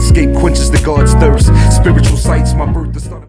escape quenches the God's thirst. Spiritual sights, my birth to start.